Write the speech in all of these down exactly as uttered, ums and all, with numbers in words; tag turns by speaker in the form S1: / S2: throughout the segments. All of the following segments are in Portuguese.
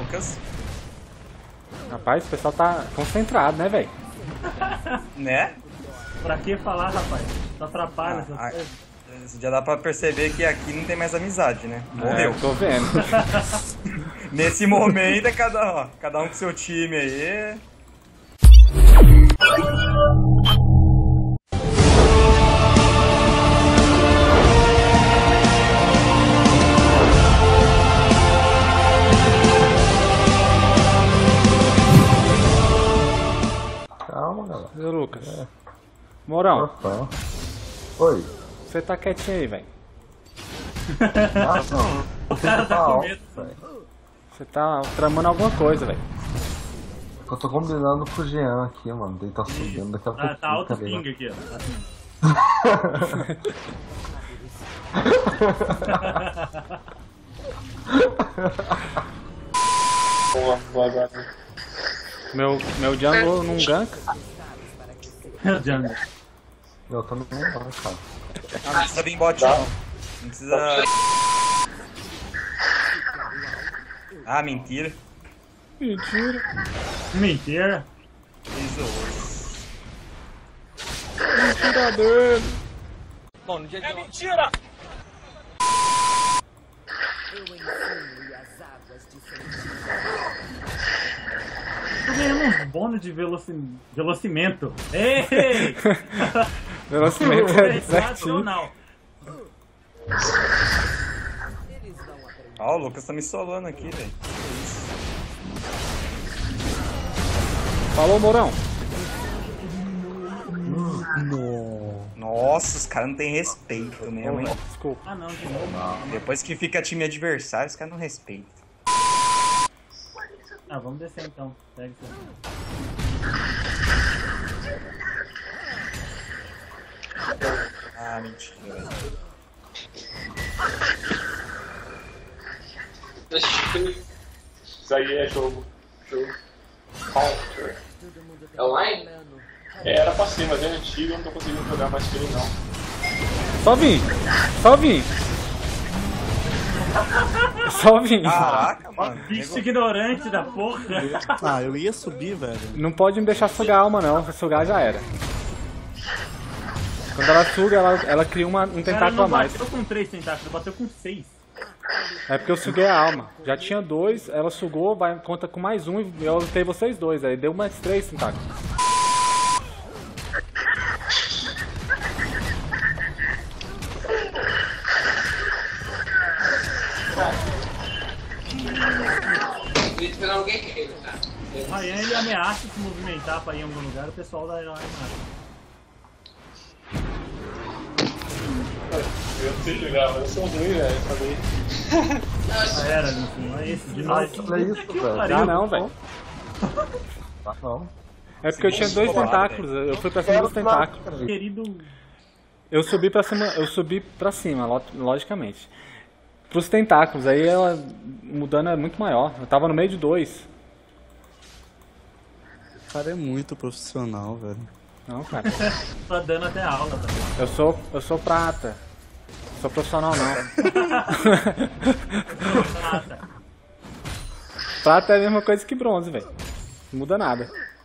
S1: Lucas.
S2: Rapaz, o pessoal tá concentrado, né, velho?
S1: Né?
S3: Pra que falar, rapaz? Só atrapalha essas
S1: Ah,
S3: coisas.
S1: já dá pra perceber que aqui não tem mais amizade, né? Morreu.
S2: É, tô vendo.
S1: Nesse momento é cada, ó, cada um com seu time aí.
S4: Calma, galera.
S2: Ô, Lucas. É. Morão.
S4: Opa. Oi.
S2: Você tá quietinho aí, velho.
S4: Ah, não.
S3: O cara tá com medo.
S2: Você tá tramando alguma coisa, velho.
S4: Eu tô combinando com o Jean aqui, mano. Ele tá subindo daqui a pouco.
S3: Ah, tá alto ping aqui, ó.
S2: Meu, meu jungle não ganka.
S3: Meu jungle.
S4: Eu tô no meio, cara.
S1: Ah, não precisa vir bot, não. Não precisa. Ah, mentira.
S2: Mentira.
S3: Mentira.
S1: Isso.
S2: Mentira dele.
S1: Bom, no dia de... É mentira!
S5: Eu ensino as águas de sentido.
S3: Tô ganhando uns bônus de veloci... velocimento. Ei!
S2: Velocimento é certinho.
S3: Sensacional.
S1: Ó, o Lucas tá me solando aqui, velho.
S2: Falou, Mourão.
S1: Nossa, os caras não tem respeito mesmo, hein?
S2: Desculpa.
S3: Ah, não, de novo.
S1: Depois que fica time adversário, os caras não respeitam.
S3: Ah, vamos descer então. Pega isso aí.
S1: Ah, mentira, velho.
S6: Isso aí é jogo. Jogo. Counter. É online? É, era pra ser, mas é antigo, eu não tô conseguindo jogar mais que ele não.
S2: Só vim. Só vim. Só vim.
S1: Caraca, mano.
S3: Bicho ignorante da porra.
S7: Ah, eu ia subir, velho.
S2: Não pode me deixar sugar a alma, não. Se sugar, já era. Quando ela suga, ela, ela cria uma, um
S3: O cara
S2: tentáculo a
S3: não
S2: mais.
S3: bateu com três tentáculos, bateu com seis.
S2: É porque eu suguei a alma. Já tinha dois, ela sugou, vai, conta com mais um e eu lutei vocês dois. Aí deu mais três tentáculos.
S3: O Ryan ele ameaça se movimentar pra ir em algum lugar, o pessoal da Iron Man.
S6: Eu não sei jogar, mas eu sou ruim, velho, falei.
S3: Já era, enfim, é esse, de novo.
S4: Olha isso, velho.
S2: Já não, velho.
S4: Tá não.
S2: É porque eu tinha dois tentáculos, eu fui pra cima dos tentáculos.
S3: Querido.
S2: Eu subi pra cima, eu subi pra cima, lo- logicamente. Pros tentáculos, aí ela mudando é muito maior. Eu tava no meio de dois.
S7: O cara é muito profissional, velho.
S2: Não, cara.
S3: Tá dando até aula, tá ligado?
S2: Eu sou, eu sou prata. Sou profissional não.
S3: Prata.
S2: Prata é a mesma coisa que bronze, velho. Não muda nada.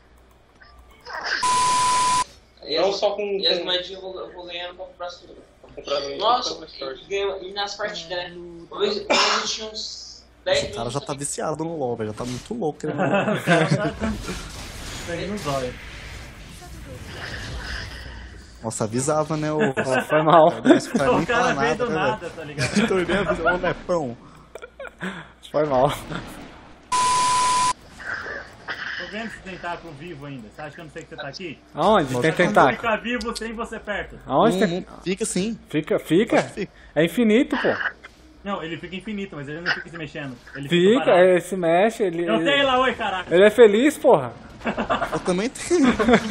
S6: Não só com.
S8: E as moedinhas eu vou, eu vou ganhando pra comprar as coisas.
S6: Comprar no-
S8: Nossa,
S6: comprar no store.
S8: e, ganha- e nas partidas, né? Uma vez uma vez eu tinha uns dez
S7: Esse cara já tá
S8: minutos.
S7: viciado no LoL, velho. Já tá muito louco. Ele
S3: O cara tá sangue nos olhos.
S7: Nossa, avisava, né? O...
S2: Ó, foi mal.
S7: Isso não vai nem
S3: O cara
S7: falar
S3: veio
S7: nada,
S3: do
S7: né,
S3: nada,
S7: velho?
S3: tá ligado?
S7: Então ele avisou, ô Nepão.
S2: Foi mal.
S3: Tô vendo esse tentáculo vivo ainda. Você acha que eu não sei que você tá aqui?
S2: Aonde tem
S3: Como
S2: tentáculo?
S3: fica vivo sem você perto?
S2: Aonde
S7: Não,
S2: tem...
S7: não, fica assim.
S2: Fica, fica?
S7: Fica.
S2: É infinito, pô.
S3: Não, ele fica infinito, mas ele não fica se mexendo. Ele
S2: Fica,
S3: parado.
S2: ele se mexe, ele...
S3: Eu sei lá, oi, caraca.
S2: Ele é feliz, porra.
S7: Eu também tenho.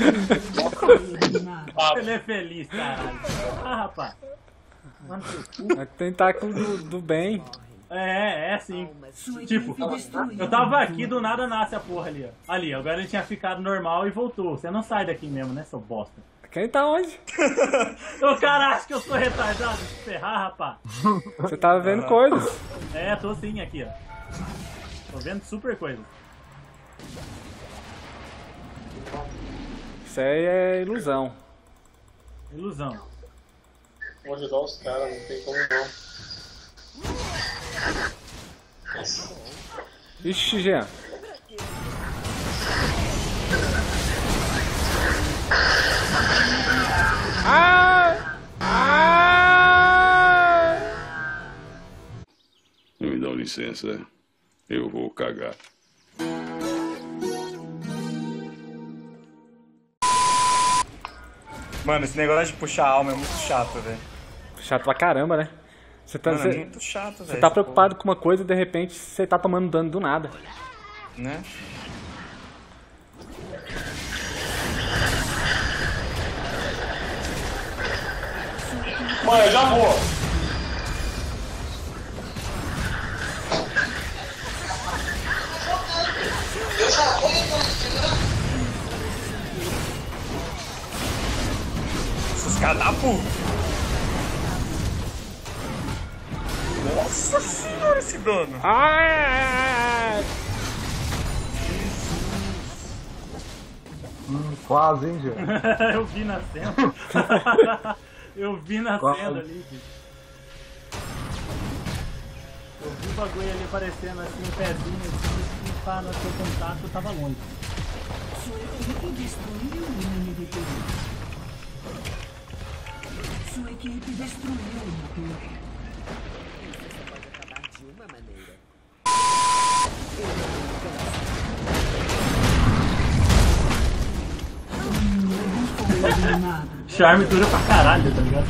S3: Ele é feliz, caralho. Ah, rapaz. Mano, seu cu.
S2: É tentáculo do, do bem.
S3: É, é assim. Tipo, eu tava aqui, do nada nasce a porra ali, ó. Ali, agora ele tinha ficado normal e voltou. Você não sai daqui mesmo, né, seu bosta?
S2: Quem tá onde?
S3: Ô, cara, acha que eu sou retardado de ferrar, rapaz?
S2: Você tava vendo coisas.
S3: É, tô sim aqui, ó. Tô vendo super coisa.
S2: Isso aí é ilusão.
S3: Ilusão.
S6: Vou ajudar os caras, não tem como não.
S2: Ixi, Jean. Ah! Ah!
S9: Me dá licença, eu vou cagar.
S1: Mano, esse negócio de puxar a alma é muito chato, velho.
S2: Chato pra caramba, né? Você tá,
S1: Mano,
S2: cê,
S1: é muito chato, velho.
S2: Você tá preocupado porra. com uma coisa e de repente você tá tomando dano do nada.
S1: Né?
S6: Mano, eu já vou.
S8: Eu já vou.
S1: Esses caras da puta. Nossa senhora, esse dano.
S2: Ah!
S4: Hum, quase, hein, Jean?
S3: Eu vi nascendo. Eu vi nascendo
S4: Quase.
S3: ali, bicho. Eu vi o bagulho ali aparecendo assim, um pezinho assim, e pá, no seu contato eu tava longe.
S5: Sua equipe destruiu o inimigo. Sua equipe destruiu o motor. Isso só pode acabar de uma maneira.
S3: Charme dura pra caralho, tá ligado?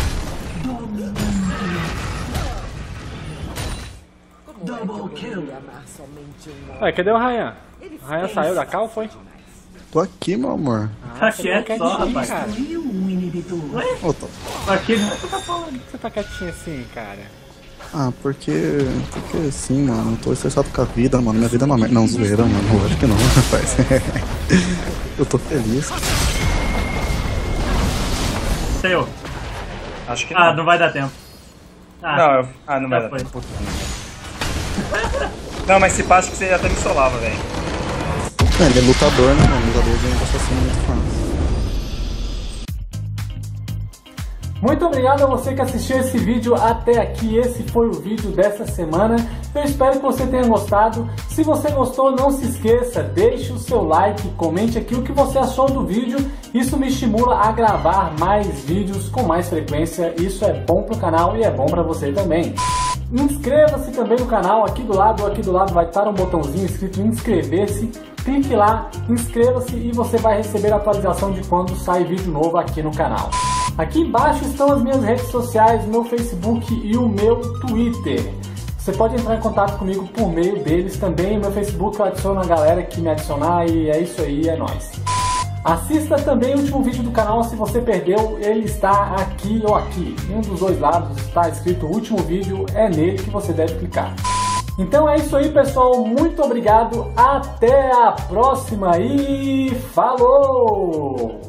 S5: Double kill.
S2: Ué, cadê o Ryan? O Ryan saiu da cal, foi?
S7: Tô aqui, meu amor.
S3: Tá
S2: você
S3: quieto
S2: tá
S3: só,
S2: quietinho,
S3: rapaz.
S2: cara.
S5: Destruiu um inibidor.
S7: Ô, tô-
S3: Aqui não tá falando.
S2: Por que você tá quietinho assim, cara?
S7: Ah, porque. Porque sim, mano. Eu tô estressado com a vida, mano. Minha vida é uma merda. Não, zoeira, mano. Eu acho que não, rapaz. Eu tô feliz.
S3: Seu.
S1: Acho que não.
S3: Ah, não vai dar tempo. Ah,
S1: Não, eu... Ah, não vai
S3: já
S1: dar
S3: foi.
S1: tempo. Puta. Não, mas se pá, acho que você até me solava, velho.
S7: É, ele é lutador, né, mano? Lutador de assassino muito fácil.
S2: Muito obrigado a você que assistiu esse vídeo até aqui. Esse foi o vídeo dessa semana. Eu espero que você tenha gostado. Se você gostou, não se esqueça, deixe o seu like, comente aqui o que você achou do vídeo. Isso me estimula a gravar mais vídeos com mais frequência. Isso é bom pro canal e é bom pra você também. Inscreva-se também no canal. Aqui do lado, aqui do lado vai estar um botãozinho escrito inscrever-se. Clique lá, inscreva-se e você vai receber a atualização de quando sai vídeo novo aqui no canal. Aqui embaixo estão as minhas redes sociais, meu Facebook e o meu Twitter. Você pode entrar em contato comigo por meio deles também. O meu Facebook eu adiciono a galera que me adicionar e é isso aí, é nóis. Assista também o último vídeo do canal, se você perdeu, ele está aqui ou aqui. Em um dos dois lados está escrito último vídeo, é nele que você deve clicar. Então é isso aí, pessoal, muito obrigado, até a próxima e falou!